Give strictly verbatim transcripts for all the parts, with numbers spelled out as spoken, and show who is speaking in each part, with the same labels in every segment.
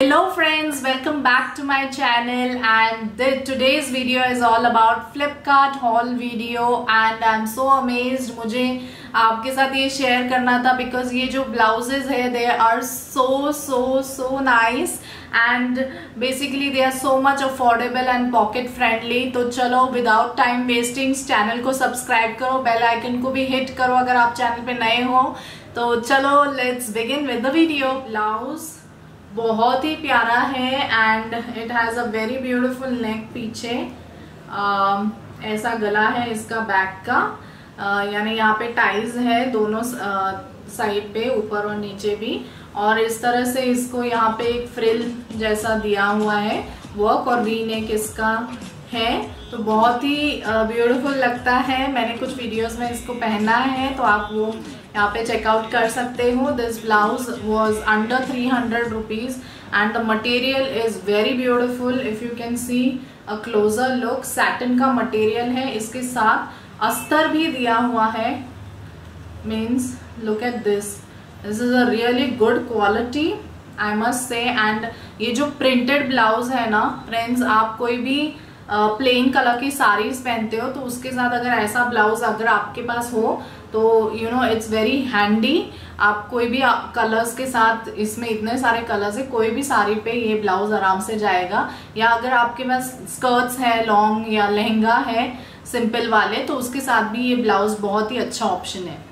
Speaker 1: Hello friends, welcome back to my channel and the, today's video is all about Flipkart haul video and I'm so amazed. मुझे आपके साथ ये share करना था because ये जो blouses है they are so so so nice and basically they are so much affordable and pocket friendly. तो चलो without time wasting चैनल को सब्सक्राइब करो, बेल आइकन को भी हिट करो अगर आप चैनल पे नए हो. तो चलो let's begin with the video. Blouse बहुत ही प्यारा है and it has a very beautiful neck. पीछे uh, ऐसा गला है इसका बैक का, uh, यानी यहाँ पे टाइज है दोनों साइड uh, पे, ऊपर और नीचे भी, और इस तरह से इसको यहाँ पे एक फ्रिल जैसा दिया हुआ है वर्क और वी नेक इसका है. तो बहुत ही ब्यूटीफुल uh, लगता है. मैंने कुछ वीडियोस में इसको पहना है तो आप वो यहाँ पे चेकआउट कर सकते हो. This blouse was under three hundred rupees and the material is very beautiful. If you can see a closer look, satin का मटेरियल है, इसके साथ अस्तर भी दिया हुआ है. Means look at this, this is a really good quality I must say. And ये जो प्रिंटेड ब्लाउज है ना फ्रेंड्स, आप कोई भी प्लेन uh, कलर की साड़ीज पहनते हो तो उसके साथ अगर ऐसा ब्लाउज अगर आपके पास हो तो you know it's very handy. आप कोई भी कलर्स के साथ, इसमें इतने सारे कलर्स है, कोई भी साड़ी पे ये ब्लाउज आराम से जाएगा. या अगर आपके पास स्कर्ट्स है लॉन्ग या लहंगा है सिंपल वाले तो उसके साथ भी ये ब्लाउज बहुत ही अच्छा ऑप्शन है.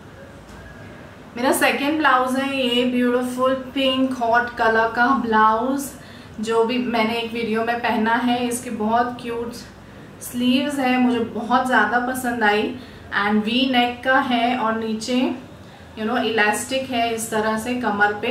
Speaker 1: मेरा सेकेंड ब्लाउज है ये ब्यूटीफुल पिंक हॉट कलर का ब्लाउज जो भी मैंने एक वीडियो में पहना है. इसकी बहुत क्यूट स्लीव्स है, मुझे बहुत ज़्यादा पसंद आई एंड वी नेक का है और नीचे यू नो इलास्टिक है इस तरह से कमर पे,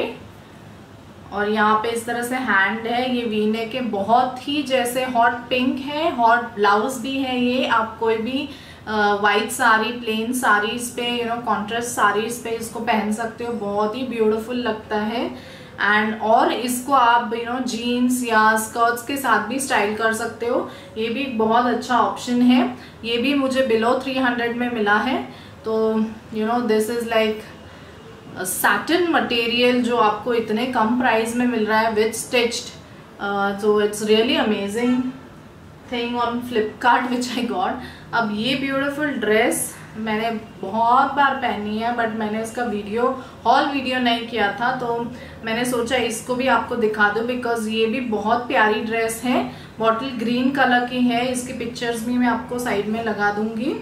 Speaker 1: और यहाँ पे इस तरह से हैंड है. ये वी नेक है, बहुत ही जैसे हॉट पिंक है. हॉट ब्लाउज भी है ये. आप कोई भी white uh, sari, plain saris पे, यू नो कॉन्ट्रास्ट साड़ीज पे इसको पहन सकते हो. बहुत ही ब्यूटीफुल लगता है. एंड और इसको आप यू नो जीन्स या स्कर्ट्स के साथ भी स्टाइल कर सकते हो. ये भी बहुत अच्छा ऑप्शन है. ये भी मुझे बिलो थ्री हंड्रेड में मिला है. तो you know this is like satin material जो आपको इतने कम प्राइस में मिल रहा है विथ स्टिच्ड. तो it's really amazing thing on Flipkart which I got. अब ये ब्यूटिफुल ड्रेस मैंने बहुत बार पहनी है बट मैंने इसका वीडियो हॉल वीडियो नहीं किया था, तो मैंने सोचा इसको भी आपको दिखा दूं बिकॉज ये भी बहुत प्यारी ड्रेस है. बॉटल ग्रीन कलर की है. इसकी पिक्चर्स भी मैं आपको साइड में लगा दूंगी.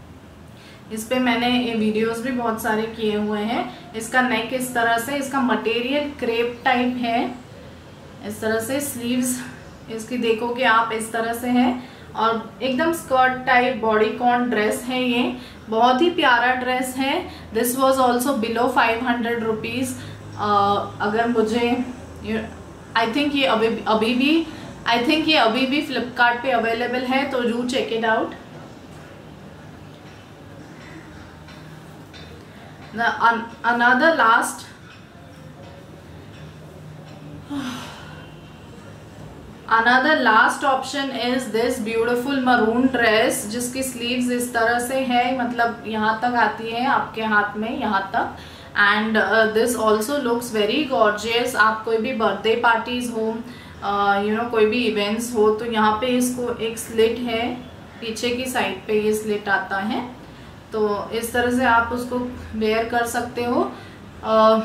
Speaker 1: इस पे मैंने ये वीडियोस भी बहुत सारे किए हुए हैं. इसका नेक इस तरह से, इसका मटेरियल क्रेप टाइप है इस तरह से. स्लीव्स इसकी देखोगे आप इस तरह से है और एकदम स्कर्ट टाइप बॉडीकॉन ड्रेस है. ये बहुत ही प्यारा ड्रेस है. This was also below five hundred rupees. अगर मुझे आई थिंक ये अभी अभी भी आई थिंक ये अभी भी फ्लिपकार्ट पे अवेलेबल है, तो do check it out. Another last Another last option is this beautiful maroon dress जिसकी sleeves इस तरह से है, मतलब यहाँ तक आती है आपके हाथ में यहाँ तक. and uh, this also looks very gorgeous. आप कोई भी बर्थडे पार्टीज हो, यू नो कोई भी इवेंट्स हो तो यहाँ पे इसको एक स्लिट है, पीछे की साइड पे ये स्लिट आता है. तो इस तरह से आप उसको वेयर कर सकते हो. uh,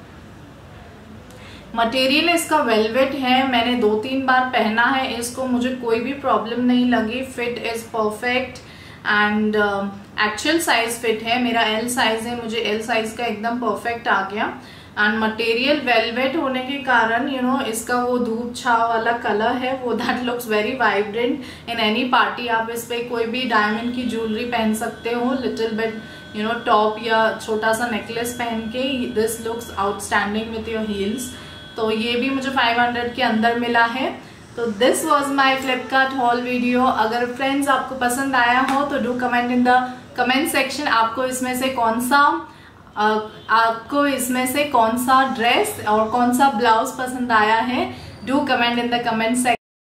Speaker 1: मटेरियल इसका वेलवेट है. मैंने दो तीन बार पहना है इसको, मुझे कोई भी प्रॉब्लम नहीं लगी. Fit is perfect and actual size fit है. मेरा एल साइज है, मुझे एल साइज का एकदम परफेक्ट आ गया. एंड मटेरियल वेलवेट होने के कारण यू नो इसका वो धूप छाव वाला कलर है वो that looks very vibrant in any party. आप इस पे कोई भी डायमंड की ज्वेलरी पहन सकते हो, little bit you know top या छोटा सा नेकलेस पहन के. This looks outstanding with your heels. तो ये भी मुझे फाइव हंड्रेड के अंदर मिला है. तो this was my Flipkart haul video. अगर फ्रेंड्स आपको पसंद आया हो तो do comment in the comment section. आपको इसमें से कौन सा uh, आपको इसमें से कौन सा ड्रेस और कौन सा ब्लाउज पसंद आया है. Do comment in the comment section.